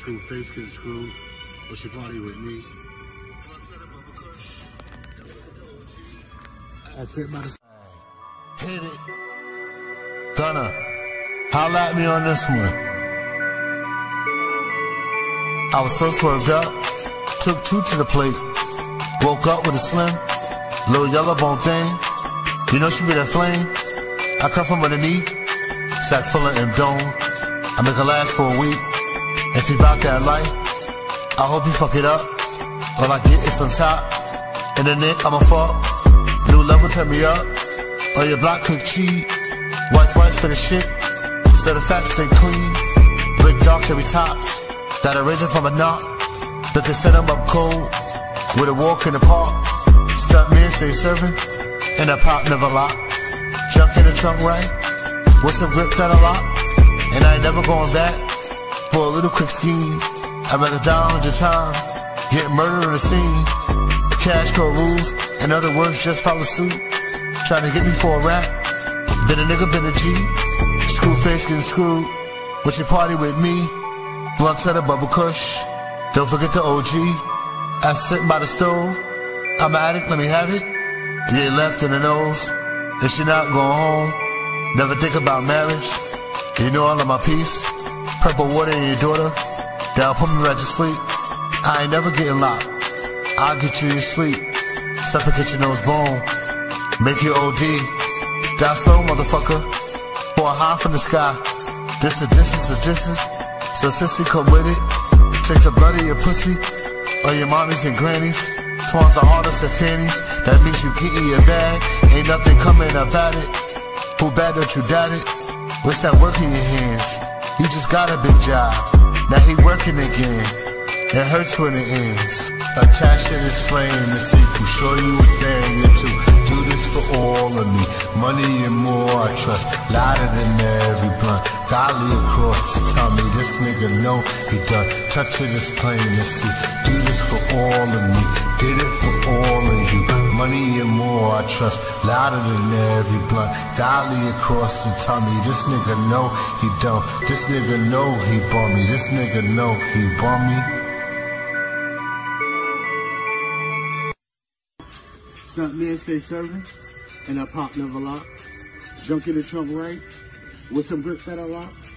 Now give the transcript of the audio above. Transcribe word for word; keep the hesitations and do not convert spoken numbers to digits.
Screw face get screwed. What's your party with me? That's it, by the Hit it. Gunna, holla at me on this one. I was so swerved up, took two to the plate. Woke up with a slim, little yellow bone thing. You know she be that flame. I come from underneath, sack full of M dome. I make her last for a week. If you bout that life, I hope you fuck it up. All I get is on top. In the neck, I'ma fuck. New level, turn me up. Or your block cook cheat. Whites, whites for the shit. So the facts stay clean. Big dark cherry tops. Got a raging from a knock. That they set them up cold. With a walk in the park. Stunt men stay serving. And that pop never lock. Junk in the trunk right. With some grip that I lock. And I ain't never going back. For a little quick scheme. I'd rather die a hundred times. Get murdered on the scene. Cash code rules. In other words, just follow suit. Trying to get me for a rap. Been a nigga, been a G. Screw face getting screwed. What's your party with me? Blunt to the bubble kush. Don't forget the O G. I sitting by the stove. I'm an addict, let me have it. Yeah, left in the nose. If she not going home, never think about marriage. You know all of my peace. Purple water in your daughter. That'll put me right to sleep. I ain't never getting locked. I'll get you to sleep. Suffocate your nose bone. Make you O D. Die slow, motherfucker. Pour a high from the sky. This a distance, a distance. So sissy, come with it. Take the blood of your pussy. Or your mommies and grannies. Twins are hardest and fannies. That means you getting your bag. Ain't nothing coming about it. Who bad that you doubt it? What's that work in your hands? He just got a big job. Now he working again. It hurts when it ends. Attach in his flame to see who show you a thing or two. Do this for all of me. Money and more I trust. Lighter than every blunt. Golly across the tummy. This nigga know he done. Touch it is plain to see. Do this for all of me. Did it for all of you. Money and more I trust. Louder than every blunt. Golly across the tummy. This nigga know he don't. This nigga know he bought me. This nigga know he bought me. Stunt men stay serving, and I pop never lock. Junk in the trunk right, with some grip that I lock.